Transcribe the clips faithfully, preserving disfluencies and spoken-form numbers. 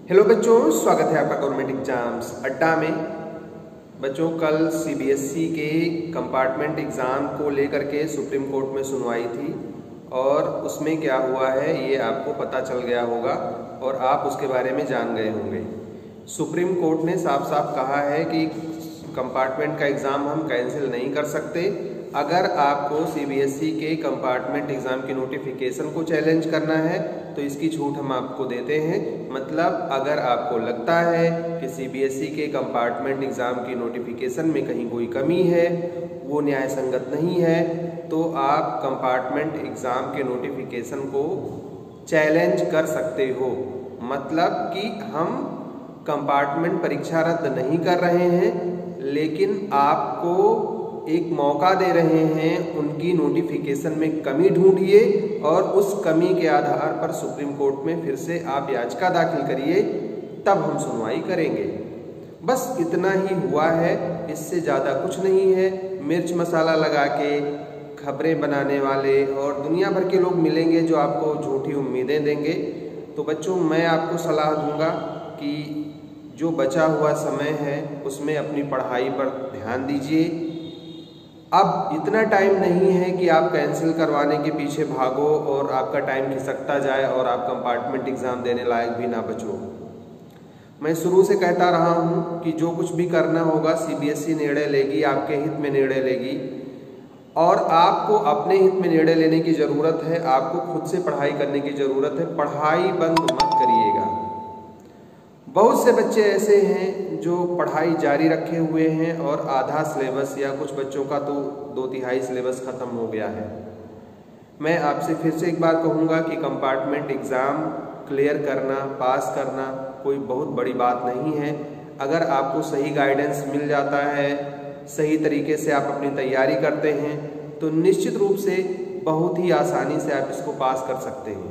Hello बच्चों, स्वागत है आपका गवर्नमेंट एग्जाम्स अड्डा में। बच्चों, कल सीबीएसई के कंपार्टमेंट एग्ज़ाम को लेकर के सुप्रीम कोर्ट में सुनवाई थी और उसमें क्या हुआ है ये आपको पता चल गया होगा और आप उसके बारे में जान गए होंगे। सुप्रीम कोर्ट ने साफ साफ कहा है कि कंपार्टमेंट का एग्ज़ाम हम कैंसिल नहीं कर सकते। अगर आपको सीबीएसई के कंपार्टमेंट एग्ज़ाम की नोटिफिकेशन को चैलेंज करना है तो इसकी छूट हम आपको देते हैं। मतलब अगर आपको लगता है कि सीबीएसई के कंपार्टमेंट एग्ज़ाम की नोटिफिकेशन में कहीं कोई कमी है, वो न्याय संगत नहीं है, तो आप कंपार्टमेंट एग्ज़ाम के नोटिफिकेशन को चैलेंज कर सकते हो। मतलब कि हम कंपार्टमेंट परीक्षा रद्द नहीं कर रहे हैं, लेकिन आपको एक मौका दे रहे हैं, उनकी नोटिफिकेशन में कमी ढूंढिए और उस कमी के आधार पर सुप्रीम कोर्ट में फिर से आप याचिका दाखिल करिए, तब हम सुनवाई करेंगे। बस इतना ही हुआ है, इससे ज़्यादा कुछ नहीं है। मिर्च मसाला लगा के खबरें बनाने वाले और दुनिया भर के लोग मिलेंगे जो आपको झूठी उम्मीदें देंगे। तो बच्चों, मैं आपको सलाह दूंगा कि जो बचा हुआ समय है उसमें अपनी पढ़ाई पर ध्यान दीजिए। अब इतना टाइम नहीं है कि आप कैंसिल करवाने के पीछे भागो और आपका टाइम खिसकता जाए और आप कंपार्टमेंट एग्ज़ाम देने लायक भी ना बचो। मैं शुरू से कहता रहा हूँ कि जो कुछ भी करना होगा सीबीएसई निर्णय लेगी, आपके हित में निर्णय लेगी और आपको अपने हित में निर्णय लेने की ज़रूरत है। आपको खुद से पढ़ाई करने की ज़रूरत है। पढ़ाई बंद मत करिएगा। बहुत से बच्चे ऐसे हैं जो पढ़ाई जारी रखे हुए हैं और आधा सिलेबस या कुछ बच्चों का तो दो तिहाई सिलेबस ख़त्म हो गया है। मैं आपसे फिर से एक बार कहूँगा कि कंपार्टमेंट एग्ज़ाम क्लियर करना, पास करना कोई बहुत बड़ी बात नहीं है। अगर आपको सही गाइडेंस मिल जाता है, सही तरीके से आप अपनी तैयारी करते हैं, तो निश्चित रूप से बहुत ही आसानी से आप इसको पास कर सकते हैं।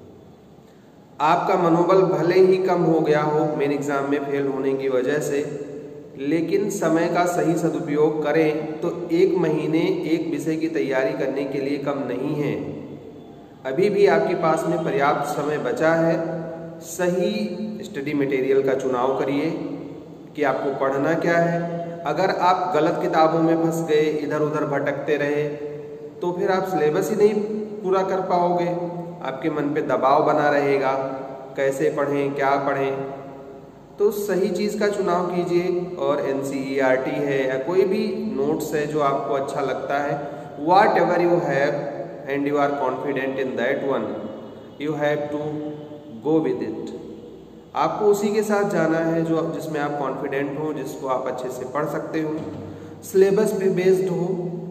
आपका मनोबल भले ही कम हो गया हो मेन एग्ज़ाम में फेल होने की वजह से, लेकिन समय का सही सदुपयोग करें तो एक महीने एक विषय की तैयारी करने के लिए कम नहीं है। अभी भी आपके पास में पर्याप्त समय बचा है। सही स्टडी मटेरियल का चुनाव करिए कि आपको पढ़ना क्या है। अगर आप गलत किताबों में फंस गए, इधर उधर भटकते रहे, तो फिर आप सिलेबस ही नहीं पूरा कर पाओगे। आपके मन पे दबाव बना रहेगा, कैसे पढ़ें, क्या पढ़ें। तो सही चीज़ का चुनाव कीजिए और एनसीईआरटी है या कोई भी नोट्स है जो आपको अच्छा लगता है, whatever you have and you are confident in that one, you have to go with it. आपको उसी के साथ जाना है जो जिसमें आप कॉन्फिडेंट हो, जिसको आप अच्छे से पढ़ सकते हो, सिलेबस पे बेस्ड हो।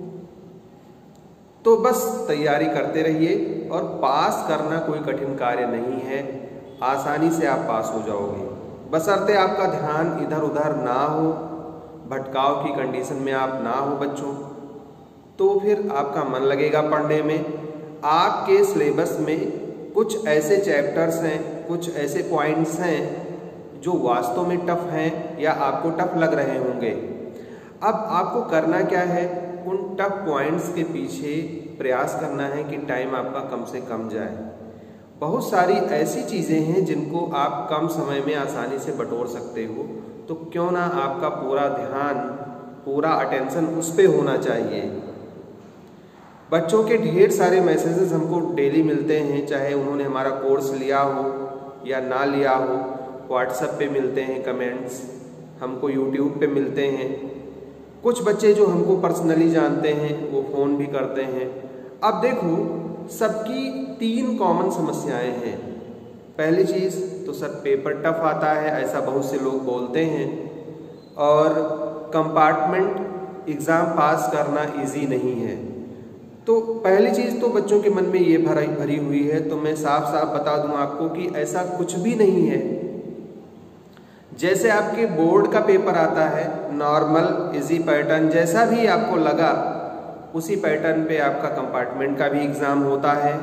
तो बस तैयारी करते रहिए और पास करना कोई कठिन कार्य नहीं है। आसानी से आप पास हो जाओगे, बशर्ते आपका ध्यान इधर उधर ना हो, भटकाव की कंडीशन में आप ना हो बच्चों, तो फिर आपका मन लगेगा पढ़ने में। आपके सिलेबस में कुछ ऐसे चैप्टर्स हैं, कुछ ऐसे पॉइंट्स हैं जो वास्तव में टफ हैं या आपको टफ लग रहे होंगे। अब आपको करना क्या है, उन टफ पॉइंट्स के पीछे प्रयास करना है कि टाइम आपका कम से कम जाए। बहुत सारी ऐसी चीज़ें हैं जिनको आप कम समय में आसानी से बटोर सकते हो, तो क्यों ना आपका पूरा ध्यान, पूरा अटेंशन उस पर होना चाहिए। बच्चों के ढेर सारे मैसेजेस हमको डेली मिलते हैं, चाहे उन्होंने हमारा कोर्स लिया हो या ना लिया हो। व्हाट्सएप पे मिलते हैं कमेंट्स, हमको यूट्यूब पे मिलते हैं। कुछ बच्चे जो हमको पर्सनली जानते हैं वो फ़ोन भी करते हैं। अब देखो, सबकी तीन कॉमन समस्याएं हैं। पहली चीज़ तो सर पेपर टफ आता है, ऐसा बहुत से लोग बोलते हैं, और कंपार्टमेंट एग्ज़ाम पास करना इजी नहीं है। तो पहली चीज़ तो बच्चों के मन में ये भरी भरी हुई है। तो मैं साफ साफ बता दूं आपको कि ऐसा कुछ भी नहीं है। जैसे आपके बोर्ड का पेपर आता है, नॉर्मल इजी पैटर्न जैसा भी आपको लगा, उसी पैटर्न पे आपका कंपार्टमेंट का भी एग्ज़ाम होता है।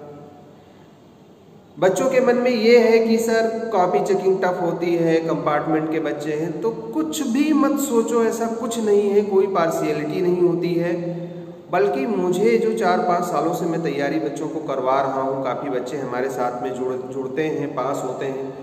बच्चों के मन में ये है कि सर कॉपी चेकिंग टफ होती है, कंपार्टमेंट के बच्चे हैं, तो कुछ भी मत सोचो, ऐसा कुछ नहीं है। कोई पार्शियलिटी नहीं होती है, बल्कि मुझे जो चार पाँच सालों से मैं तैयारी बच्चों को करवा रहा हूँ, काफ़ी बच्चे हमारे साथ में जुड़ जुड़ते हैं, पास होते हैं।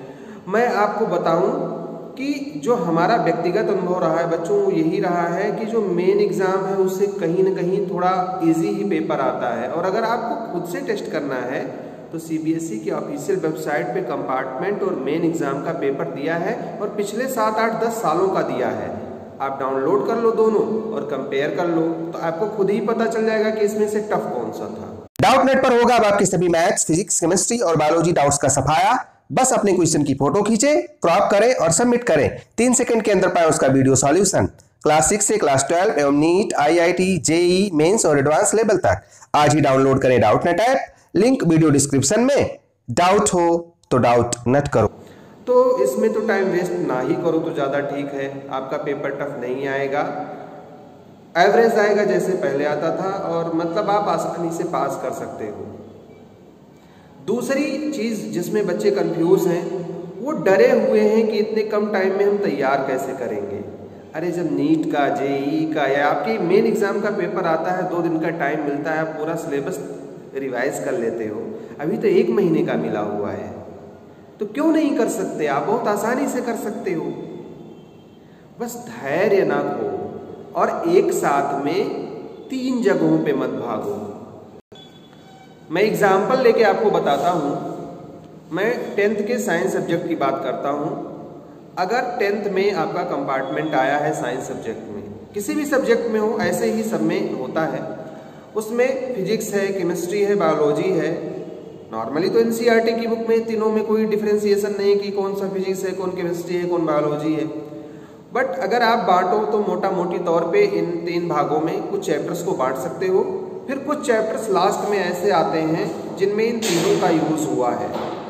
मैं आपको बताऊं कि जो हमारा व्यक्तिगत अनुभव रहा है बच्चों, वो यही रहा है कि जो मेन एग्ज़ाम है उससे कहीं ना कहीं थोड़ा इजी ही पेपर आता है। और अगर आपको खुद से टेस्ट करना है तो सीबीएसई की ऑफिशियल वेबसाइट पे कंपार्टमेंट और मेन एग्ज़ाम का पेपर दिया है और पिछले सात आठ दस सालों का दिया है। आप डाउनलोड कर लो दोनों और कंपेयर कर लो तो आपको खुद ही पता चल जाएगा कि इसमें से टफ कौन सा था। डाउटनेट पर होगा अब आपके सभी मैथ्स, फिजिक्स, केमिस्ट्री और बायोलॉजी डाउट्स का सफाया। बस अपने क्वेश्चन की फोटो खींचे, क्रॉप करें और सबमिट करें। तीन सेकंड के अंदर पाए उसका वीडियो सॉल्यूशन। क्लास सिक्स से क्लास ट्वेल्व एवं नीट, आईआईटी, जेई, मेंस और एडवांस लेवल तक आज ही डाउनलोड करें Doubtnut app. Link video description में। डाउट हो तो डाउट नट करो। तो इसमें तो टाइम वेस्ट ना ही करो तो ज़्यादा ठीक है। आपका पेपर टफ नहीं आएगा, एवरेज आएगा जैसे पहले आता था, और मतलब आप आसानी से पास कर सकते हो। दूसरी चीज़ जिसमें बच्चे कंफ्यूज हैं, वो डरे हुए हैं कि इतने कम टाइम में हम तैयार कैसे करेंगे। अरे जब नीट का, जेई का या आपके मेन एग्ज़ाम का पेपर आता है, दो दिन का टाइम मिलता है, आप पूरा सिलेबस रिवाइज कर लेते हो। अभी तो एक महीने का मिला हुआ है, तो क्यों नहीं कर सकते? आप बहुत आसानी से कर सकते हो। बस धैर्य ना खो और एक साथ में तीन जगहों पे मत भागो। मैं एग्जाम्पल लेके आपको बताता हूँ। मैं टेंथ के साइंस सब्जेक्ट की बात करता हूँ। अगर टेंथ में आपका कंपार्टमेंट आया है साइंस सब्जेक्ट में, किसी भी सब्जेक्ट में हो, ऐसे ही सब में होता है, उसमें फिजिक्स है, केमिस्ट्री है, बायोलॉजी है। नॉर्मली तो एनसीईआरटी की बुक में तीनों में कोई डिफरेंशिएशन नहीं है कि कौन सा फिजिक्स है, कौन केमिस्ट्री है, कौन बायोलॉजी है। बट अगर आप बांटो तो मोटा मोटी तौर पे इन तीन भागों में कुछ चैप्टर्स को बांट सकते हो। फिर कुछ चैप्टर्स लास्ट में ऐसे आते हैं जिनमें इन तीनों का यूज हुआ है।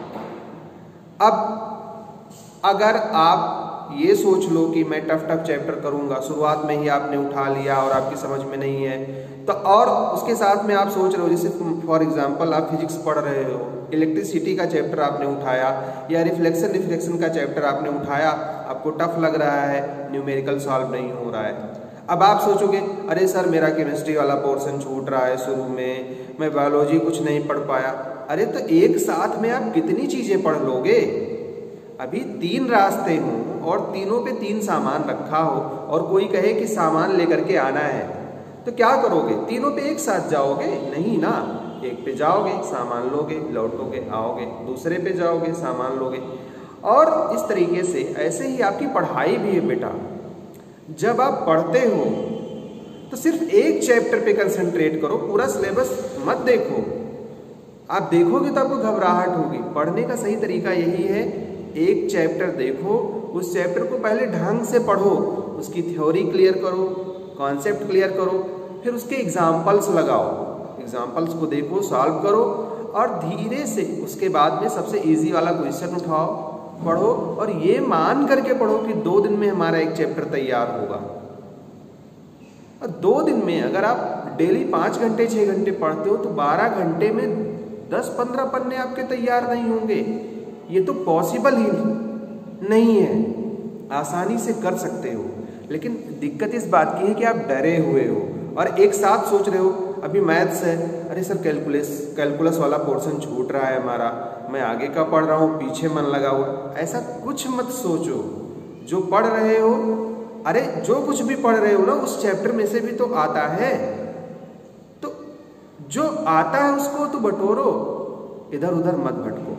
अब अगर आप ये सोच लो कि मैं टफ टफ चैप्टर करूंगा, शुरुआत में ही आपने उठा लिया और आपकी समझ में नहीं है, तो और उसके साथ में आप सोच रहे हो, जैसे फॉर एग्जांपल आप फिजिक्स पढ़ रहे हो, इलेक्ट्रिसिटी का चैप्टर आपने उठाया या रिफ्लेक्शन रिफ्लेक्शन का चैप्टर आपने उठाया, आपको टफ लग रहा है, न्यूमेरिकल सॉल्व नहीं हो रहा है। अब आप सोचोगे अरे सर मेरा केमिस्ट्री वाला पोर्शन छूट रहा है शुरू में, मैं बायोलॉजी कुछ नहीं पढ़ पाया। अरे तो एक साथ में आप कितनी चीज़ें पढ़ लोगे? अभी तीन रास्ते हों और तीनों पे तीन सामान रखा हो और कोई कहे कि सामान लेकर के आना है, तो क्या करोगे? तीनों पे एक साथ जाओगे? नहीं ना। एक पे जाओगे, सामान लोगे, लौटोगे, आओगे, दूसरे पे जाओगे, सामान लोगे, और इस तरीके से ऐसे ही आपकी पढ़ाई भी है बेटा। जब आप पढ़ते हो तो सिर्फ एक चैप्टर पे कंसंट्रेट करो, पूरा सिलेबस मत देखो। आप देखोगे तो आपको घबराहट होगी। पढ़ने का सही तरीका यही है, एक चैप्टर देखो, उस चैप्टर को पहले ढंग से पढ़ो, उसकी थ्योरी क्लियर करो, कॉन्सेप्ट क्लियर करो, फिर उसके एग्जाम्पल्स लगाओ, एग्जाम्पल्स को देखो, सॉल्व करो, और धीरे से उसके बाद में सबसे इजी वाला क्वेश्चन उठाओ, पढ़ो, और ये मान करके पढ़ो कि दो दिन में हमारा एक चैप्टर तैयार होगा। और दो दिन में अगर आप डेली पाँच घंटे छः घंटे पढ़ते हो तो बारह घंटे में दस पंद्रह पन्ने आपके तैयार नहीं होंगे। ये तो पॉसिबल ही नहीं है। आसानी से कर सकते हो, लेकिन दिक्कत इस बात की है कि आप डरे हुए हो और एक साथ सोच रहे हो अभी मैथ्स है, अरे सर कैलकुलस कैलकुलस वाला पोर्शन छूट रहा है हमारा, मैं आगे का पढ़ रहा हूँ, पीछे मन लगा हुआ। ऐसा कुछ मत सोचो। जो पढ़ रहे हो, अरे जो कुछ भी पढ़ रहे हो ना, उस चैप्टर में से भी तो आता है, तो जो आता है उसको तो बटोरो, इधर उधर मत भटको।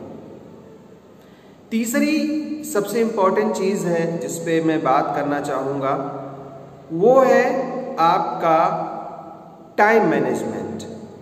तीसरी सबसे इंपॉर्टेंट चीज है जिस पे मैं बात करना चाहूंगा, वो है आपका टाइम मैनेजमेंट।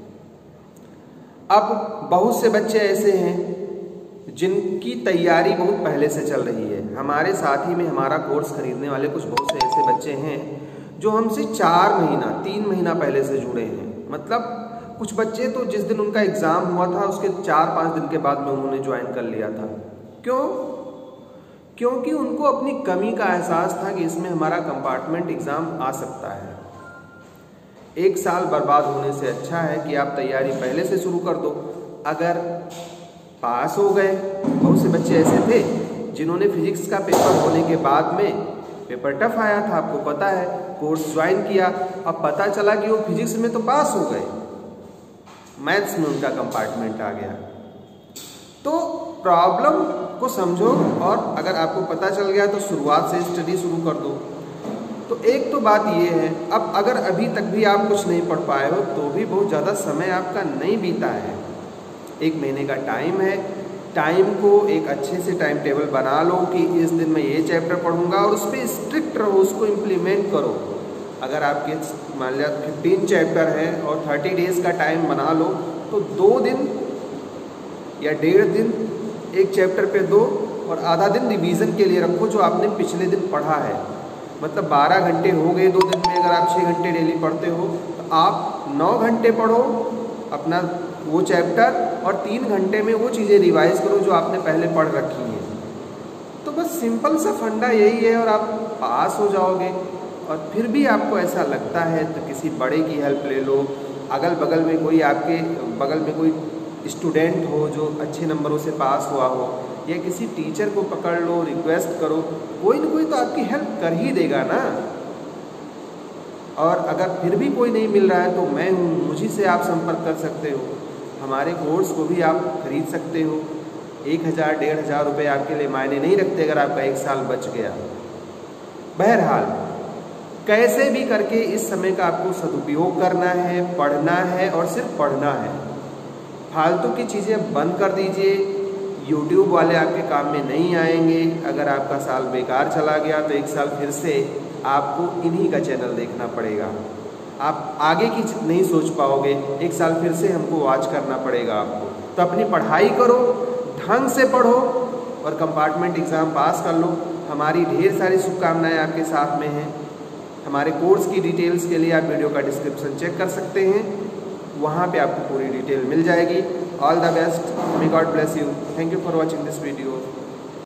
अब बहुत से बच्चे ऐसे हैं जिनकी तैयारी बहुत पहले से चल रही है। हमारे साथ ही में हमारा कोर्स खरीदने वाले कुछ बहुत से ऐसे बच्चे हैं जो हमसे चार महीना तीन महीना पहले से जुड़े हैं। मतलब कुछ बच्चे तो जिस दिन उनका एग्जाम हुआ था उसके चार पाँच दिन के बाद में उन्होंने ज्वाइन कर लिया था। क्यों? क्योंकि उनको अपनी कमी का एहसास था कि इसमें हमारा कंपार्टमेंट एग्जाम आ सकता है। एक साल बर्बाद होने से अच्छा है कि आप तैयारी पहले से शुरू कर दो। अगर पास हो गए, बहुत से बच्चे ऐसे थे जिन्होंने फिजिक्स का पेपर होने के बाद में, पेपर टफ आया था आपको पता है, कोर्स ज्वाइन किया, अब पता चला कि वो फिजिक्स में तो पास हो गए, मैथ्स में उनका कंपार्टमेंट आ गया। तो प्रॉब्लम को समझो और अगर आपको पता चल गया तो शुरुआत से स्टडी शुरू कर दो। तो एक तो बात ये है, अब अगर अभी तक भी आप कुछ नहीं पढ़ पाए हो तो भी बहुत ज़्यादा समय आपका नहीं बीता है, एक महीने का टाइम है। टाइम को एक अच्छे से टाइम टेबल बना लो कि इस दिन मैं ये चैप्टर पढ़ूंगा और उस पर स्ट्रिक्ट रहो, उसको इम्प्लीमेंट करो। अगर आपके मान लिया फिफ्टीन चैप्टर है और थर्टी डेज़ का टाइम बना लो तो दो दिन या डेढ़ दिन एक चैप्टर पे दो और आधा दिन रिवीजन के लिए रखो जो आपने पिछले दिन पढ़ा है। मतलब बारह घंटे हो गए दो दिन में, अगर आप छः घंटे डेली पढ़ते हो तो आप नौ घंटे पढ़ो अपना वो चैप्टर और तीन घंटे में वो चीज़ें रिवाइज करो जो आपने पहले पढ़ रखी हैं। तो बस सिंपल सा फंडा यही है और आप पास हो जाओगे। और फिर भी आपको ऐसा लगता है तो किसी बड़े की हेल्प ले लो, अगल बगल में कोई आपके बगल में कोई स्टूडेंट हो जो अच्छे नंबरों से पास हुआ हो, या किसी टीचर को पकड़ लो, रिक्वेस्ट करो, कोई ना कोई तो आपकी हेल्प कर ही देगा ना। और अगर फिर भी कोई नहीं मिल रहा है तो मैं हूँ, मुझी से आप संपर्क कर सकते हो। हमारे कोर्स को भी आप खरीद सकते हो। एक हज़ार डेढ़ हज़ार रुपये आपके लिए मायने नहीं रखते अगर आपका एक साल बच गया। बहरहाल कैसे भी करके इस समय का आपको सदुपयोग करना है, पढ़ना है और सिर्फ पढ़ना है। फालतू की चीज़ें बंद कर दीजिए, यूट्यूब वाले आपके काम में नहीं आएंगे। अगर आपका साल बेकार चला गया तो एक साल फिर से आपको इन्हीं का चैनल देखना पड़ेगा, आप आगे की नहीं सोच पाओगे, एक साल फिर से हमको वॉच करना पड़ेगा आपको। तो अपनी पढ़ाई करो, ढंग से पढ़ो और कंपार्टमेंट एग्ज़ाम पास कर लो। हमारी ढेर सारी शुभकामनाएं आपके साथ में हैं। हमारे कोर्स की डिटेल्स के लिए आप वीडियो का डिस्क्रिप्शन चेक कर सकते हैं, वहाँ पे आपको पूरी डिटेल मिल जाएगी। All the best, may God bless you. Thank you for watching this video.